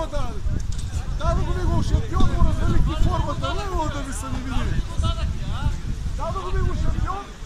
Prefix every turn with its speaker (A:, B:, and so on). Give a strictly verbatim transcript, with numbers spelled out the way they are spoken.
A: да. Да, да го ми го шампион, му развалих и формата, лево да ви са не видели. Да, да го ми го шампион.